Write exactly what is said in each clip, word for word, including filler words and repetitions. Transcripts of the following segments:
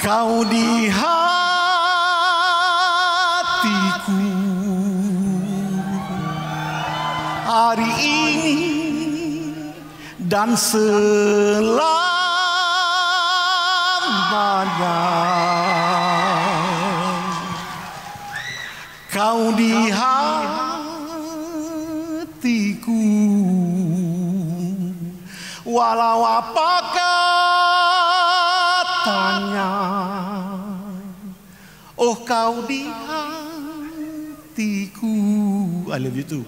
Kau di hatiku hari ini dan selamanya. Kau di hatiku walau apa katanya. Oh kau di hatiku, I love you too,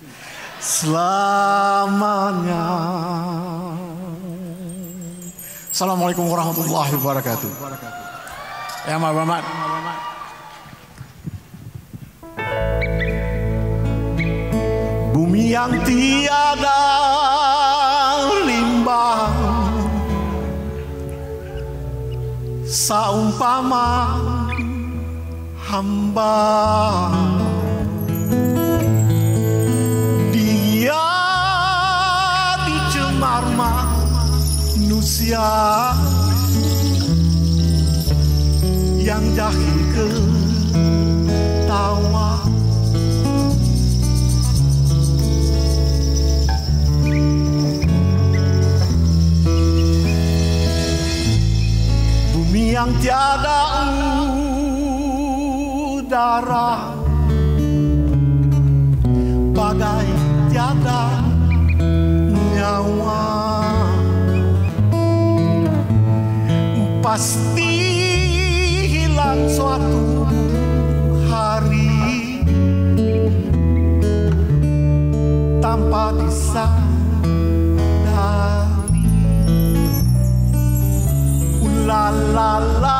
selamanya. Assalamualaikum warahmatullahi wabarakatuh. Ya Muhammad. Bumi yang tiada limbah, saumpama hamba, dia dicemar manusia yang jahil ketawa. Bumi yang tiada udara, bagai tiada nyawa, pasti hilang suatu hari tanpa disadari. La la la.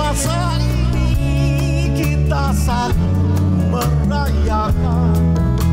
Saling merayakan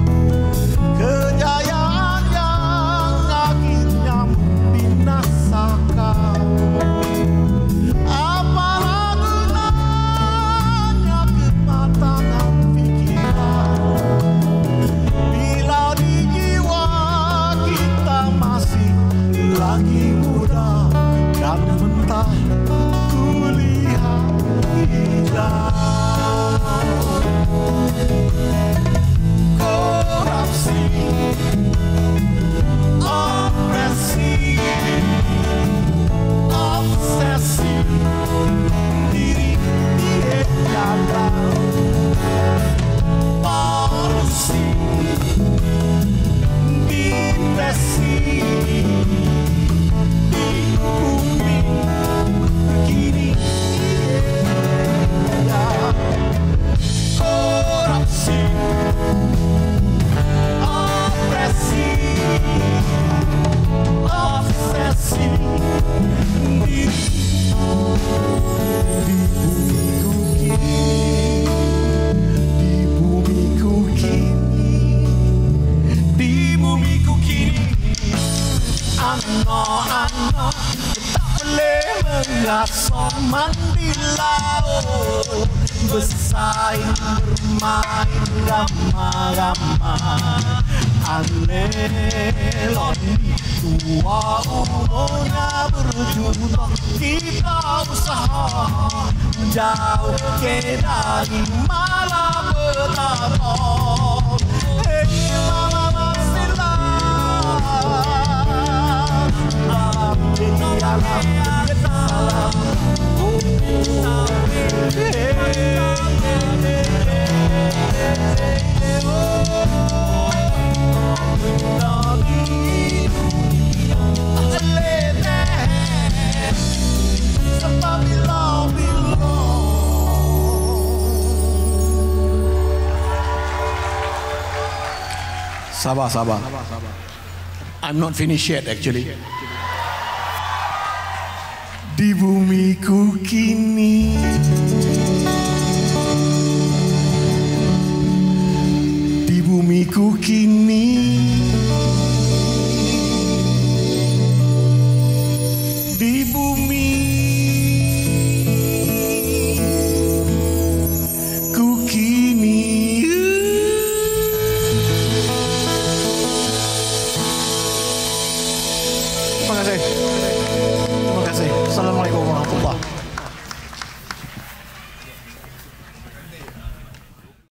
anak-anak tak boleh mengasah mandi laut, bersaing bermain ramai-ramai. Alelon tua umurnya berjuta, kita usaha jauh ke dari malapetaka. Hey mama silam, alam jadi alam salam. Sabar, sabar. I'm not finished yet actually. Di bumiku kini Di bumiku kini Di bumi ku kini. Terima kasih. Terima kasih. Assalamualaikum warahmatullahi wabarakatuh.